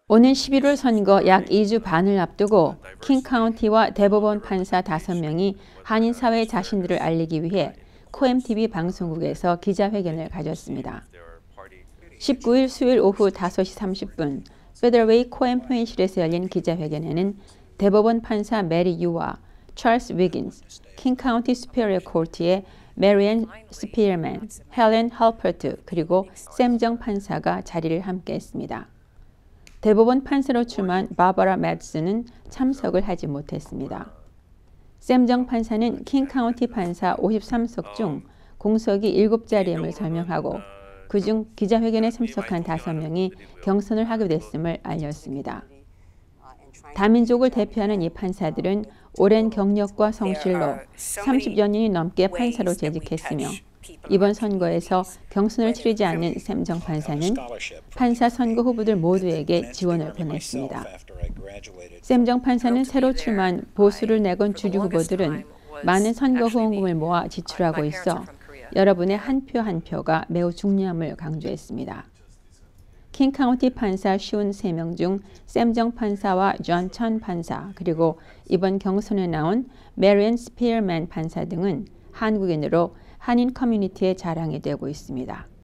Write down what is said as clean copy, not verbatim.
오는 11월 선거 약 2주 반을 앞두고 킹카운티와 대법원 판사 5명이 한인사회에 자신들을 알리기 위해 코엠TV 방송국에서 기자회견을 가졌습니다. 19일 수요일 오후 5시 30분 페더웨이 코엠 회의실에서 열린 기자회견에는 대법원 판사 메리 유와 찰스 위긴스, 킹카운티 수페리어 코트의 메리앤 스피어맨, 헬렌 할퍼트 그리고 샘정 판사가 자리를 함께했습니다. 대법원 판사로 출마한 바버라 매드슨은 참석을 하지 못했습니다. 샘정 판사는 킹카운티 판사 53석 중 공석이 7자리임을 설명하고 그중 기자회견에 참석한 5명이 경선을 하게 됐음을 알렸습니다. 다민족을 대표하는 이 판사들은 오랜 경력과 성실로 30여 년이 넘게 판사로 재직했으며 이번 선거에서 경선을 치르지 않는 샘정 판사는 판사 선거 후보들 모두에게 지원을 보냈습니다. 샘정 판사는 새로 출마한 보수를 내건 주류 후보들은 많은 선거 후원금을 모아 지출하고 있어 여러분의 한 표 한 표가 매우 중요함을 강조했습니다. 킹카운티 판사 53명 중 샘정 판사와 존 천 판사 그리고 이번 경선에 나온 메리앤 스피어맨 판사 등은 한국인으로 한인 커뮤니티의 자랑이 되고 있습니다.